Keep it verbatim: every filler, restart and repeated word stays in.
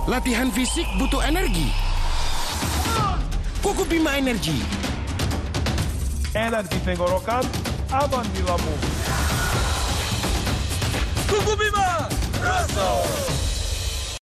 Latihan fisik butuh energi. Cukup Bima Energi. Energi tenggorokan, aman di lambung.